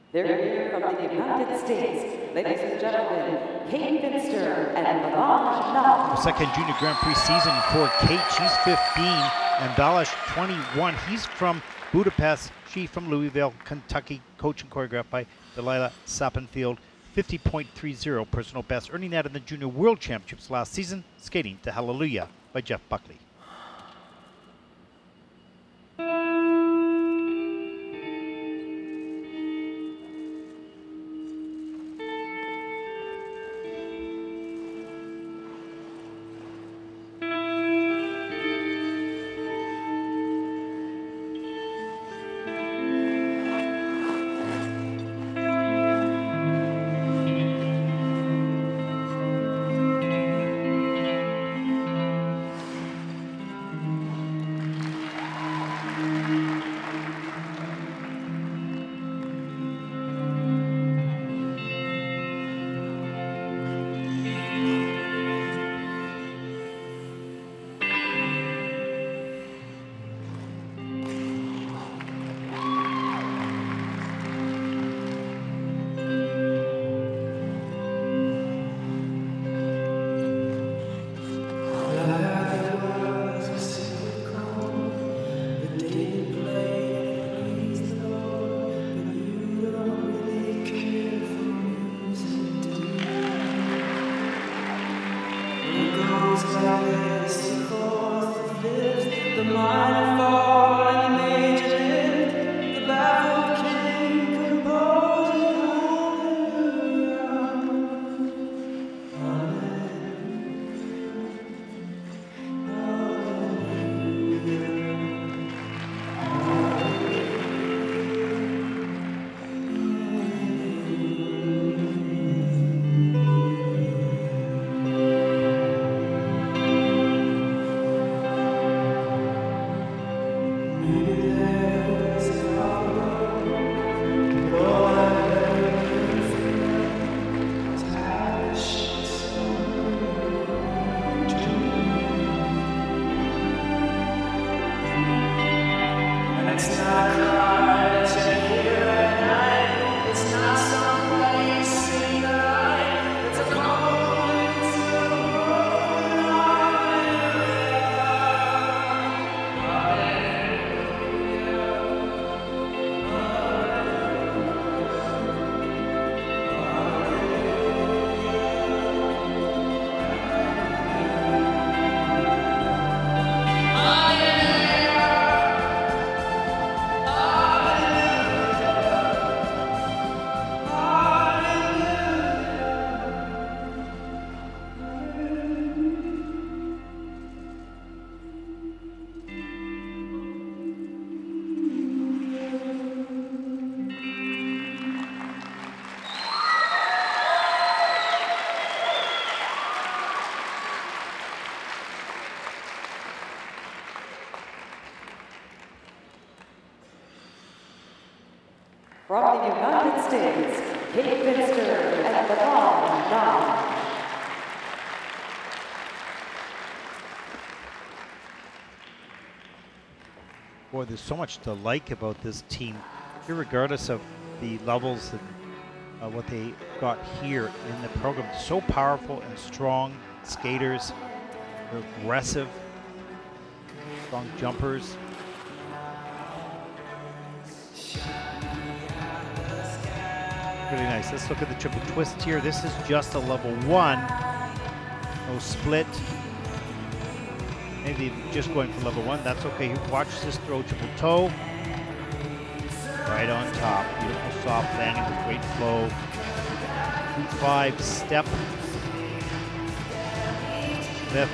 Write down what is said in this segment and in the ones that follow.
They're here from the United States. Ladies and gentlemen, Finster and Balazs. The second junior Grand Prix season for Kate. She's 15 and Balazs 21. He's from Budapest. She from Louisville, Kentucky. Coached and choreographed by Delilah Sappenfield. 50.30 personal best, earning that in the Junior World Championships last season. Skating to Hallelujah by Jeff Buckley. From the United States, Finster and Balazs. Boy, there's so much to like about this team, regardless of the levels and what they got here in the program. So powerful and strong skaters. They're aggressive, strong jumpers. Really nice. Let's look at the triple twist here. This is just a level 1. No split. Maybe just going for level 1. That's okay. Watch this throw triple toe. Right on top. Beautiful soft landing with great flow. 2-5 step. Lift.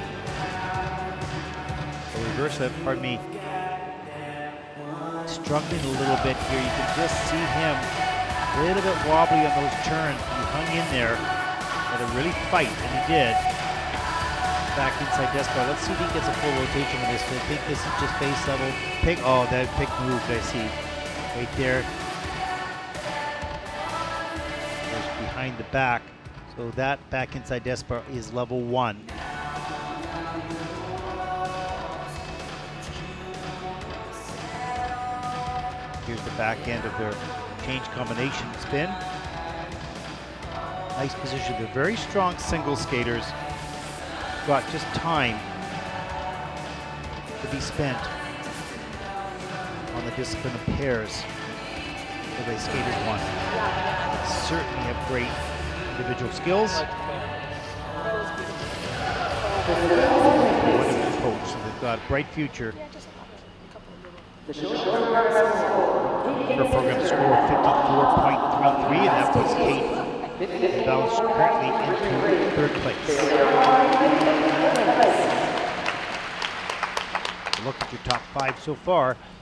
Reverse lift, pardon me. Struggling a little bit here. You can just see him a little bit wobbly on those turns. He hung in there, had to really fight, and he did. Back inside desk bar. Let's see if he gets a full rotation with this. I think this is just base level. Pick, oh, that pick moved, I see. Right there. There's behind the back. So that back inside desk bar is level 1. Here's the back end of their change combination spin. Nice position. They're very strong single skaters. Got just time to be spent on the discipline of pairs. So they skated one. They certainly have great individual skills. Wonderful coach, so they've got a bright future. Her program score 54.33, and that puts Kate and Balazs currently into third place. Look at your top 5 so far.